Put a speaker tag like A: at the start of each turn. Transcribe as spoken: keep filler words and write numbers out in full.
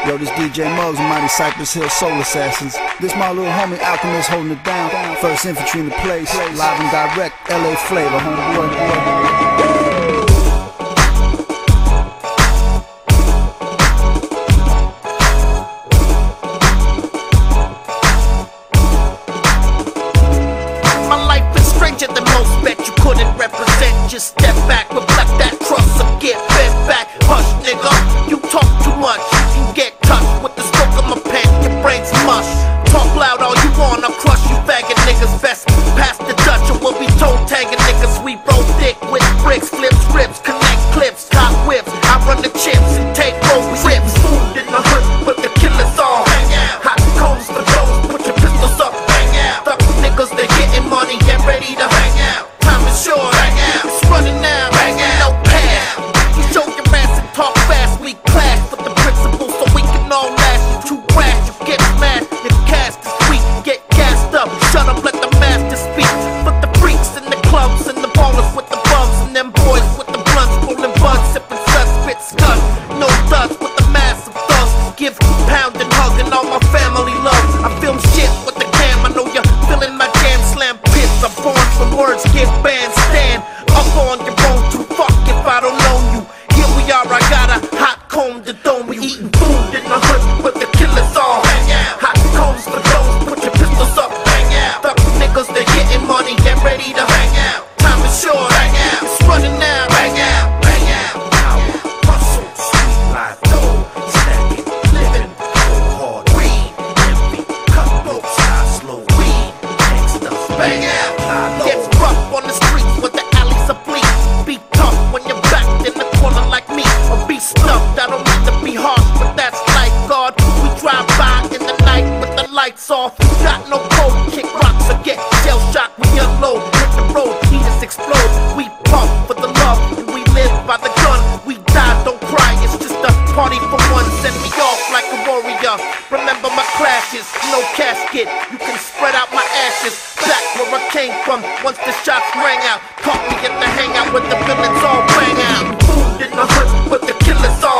A: Yo, this D J Muggs and Mighty Cypress Hill Soul Assassins. This my little homie Alchemist holding it down. First Infantry in the place, live and direct, L A flavor, homeboy, boy.
B: Than most bet you couldn't represent. Just step back, reflect that trust, or get bent back. Hush, nigga, you talk too much. You can get touched with the stroke of my pen. Your brain's mush. Talk loud all you want, I'll crush you faggot niggas. Best pass the Dutch or we'll be toe tagging niggas. We roll thick with bricks, flip scripts, connect clips, cop whips. I run the chips and take road trips. Food in the hood, but the killers all hang out. Hot coals for those, put your pistols up, hang out. Thug niggas, they getting money, get ready to hang out. Time is short, hang out. It's running now, hang out. No pass. You show your ass and talk fast. We clash for the principles so we can all last. You too rash, you get smashed. Your cast is weak, get gassed up. Shut up, let the master speak. But the freaks in the clubs and the ballers with the bums and them boys with the blunts, rolling buds, sipping sus, spit scud. No thugs with the massive thugs. Give pound and hug and all my family love. I film shit with the cam. I know you're feeling my jam slam pits. I'm born from words, give bandstand. Up on your own to fuck if I don't know you. Here we are, I got a hot comb to dome. We eating food in the hood, but the killers all hang out. Hot combs for those, put your pistols up, hang out. Thug niggas, they getting money, get ready to hang out. Time is short, hang out. It's running now, hang out, hang out. Hustle, sweet life, dough, stacking, living, go hard, weed, envy, cutthroat, style, slow weed, gangsta, bang out. Gets rough on the streets when the alleys are bleak. Be tough when you're backed in the corner like me, or be stuffed. I don't mean to be harsh, but that's life, God. We drive by in the night with the lights off. Got no code, kick rocks or get shell shot. We unload, hit the road, heaters explode. We pump for the love and we live by the gun. We die, don't cry, it's just a party for one. Send me off like a warrior. Remember my clashes, no casket. You can spread out my ashes. Back where I came from, once the shots rang out. Caught me at the hangout with the villains all rang out. Food in the hood, but the killers all